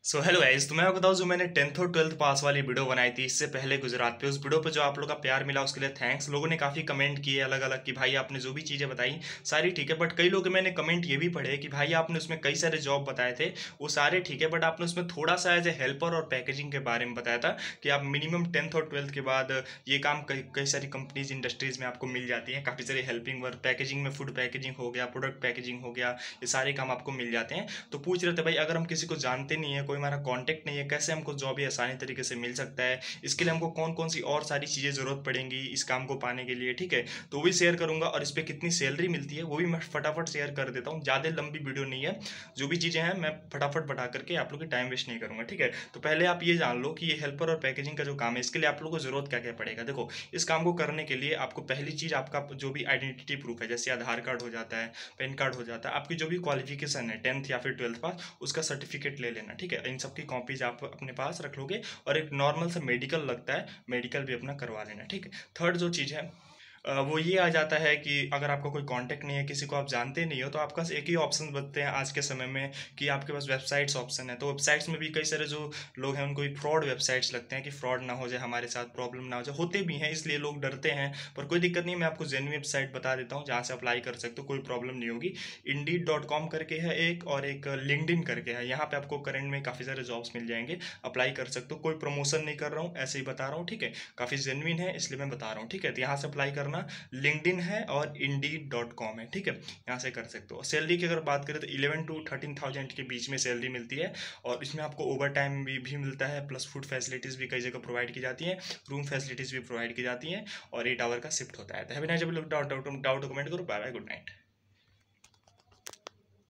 Hello guys, तो मैं आपको बताऊं, जो मैंने 10th और 12th पास वाली वीडियो बनाई थी इससे पहले गुजरात पे, उस वीडियो पे जो आप लोगों का प्यार मिला उसके लिए थैंक्स। लोगों ने काफ़ी कमेंट किए अलग अलग कि भाई आपने जो भी चीज़ें बताई सारी ठीक है, बट कई लोग मैंने कमेंट ये भी पढ़े कि भाई आपने उसमें कई सारे जॉब बताए थे, वो सारे ठीक है, बट आपने उसमें थोड़ा सा एज ए हेल्पर और पैकेजिंग के बारे में बताया था कि आप मिनिमम 10th और 12th के बाद ये काम कई सारी कंपनीज इंडस्ट्रीज में आपको मिल जाती हैं। काफ़ी सारी हेल्पिंग वर्क, पैकेजिंग में फूड पैकेजिंग हो गया, प्रोडक्ट पैकेजिंग हो गया, ये सारे काम आपको मिल जाते हैं। तो पूछ रहे थे भाई अगर हम किसी को जानते नहीं है, कोई हमारा कॉन्टेक्ट नहीं है, कैसे हमको जॉब ये आसानी तरीके से मिल सकता है, इसके लिए हमको कौन कौन सी और सारी चीज़ें ज़रूरत पड़ेंगी इस काम को पाने के लिए, ठीक है। तो वो भी शेयर करूंगा और इस पर कितनी सैलरी मिलती है वो भी मैं फटाफट शेयर कर देता हूँ। ज़्यादा लंबी वीडियो नहीं है, जो भी चीज़ें हैं मैं फटाफट बता करके आप लोग की टाइम वेस्ट नहीं करूँगा, ठीक है। तो पहले आप ये जान लो कि ये हेल्पर और पैकेजिंग का जो काम है इसके लिए आप लोगों को ज़रूरत क्या क्या पड़ेगा। देखो, इस काम को करने के लिए आपको पहली चीज़ आपका जो भी आइडेंटिटी प्रूफ है, जैसे आधार कार्ड हो जाता है, पैन कार्ड हो जाता है, आपकी जो भी क्वालिफिकेशन है 10th या फिर 12th पास, उसका सर्टिफिकेट ले लेना, ठीक है। इन सब की कॉपीज आप अपने पास रख लोगे और एक नॉर्मल सा मेडिकल लगता है, मेडिकल भी अपना करवा लेना, ठीक है। थर्ड जो चीज़ है वो ये आ जाता है कि अगर आपका कोई कांटेक्ट नहीं है, किसी को आप जानते नहीं हो, तो आपके पास एक ही ऑप्शन बचते हैं आज के समय में कि आपके पास वेबसाइट्स ऑप्शन है। तो वेबसाइट्स में भी कई सारे जो लोग हैं उनको भी फ्रॉड वेबसाइट्स लगते हैं कि फ्रॉड ना हो जाए, हमारे साथ प्रॉब्लम ना हो जाए, होते भी हैं इसलिए लोग डरते हैं। पर कोई दिक्कत नहीं, मैं आपको जेन्युइन वेबसाइट बता देता हूँ जहाँ से अप्लाई कर सकते हो, कोई प्रॉब्लम नहीं होगी। Indeed.com करके है एक, और एक लिंक्डइन करके है, यहाँ पे आपको करंट में काफ़ी सारे जॉब्स मिल जाएंगे, अप्लाई कर सकते हो। कोई प्रमोशन नहीं कर रहा हूँ, ऐसे ही बता रहा हूँ, ठीक है। काफ़ी जेन्युइन है इसलिए मैं बता रहा हूँ, ठीक है। तो यहाँ से अप्लाई करना, लिंक्डइन है और Indeed.com है, ठीक है, यहाँ से कर सकते हो। सैलरी की अगर बात करें तो 11 to 13,000 के बीच में सैलरी मिलती है, और इसमें आपको ओवर टाइम भी मिलता है, प्लस फूड फैसिलिटीज़ भी कई जगह प्रोवाइड की जाती हैं, रूम फैसिलिटीज़ भी प्रोवाइड की जाती हैं, और 8 आवर का शिफ्ट होता है। तो have a nice day. Doubt comment करो। Bye bye, good night.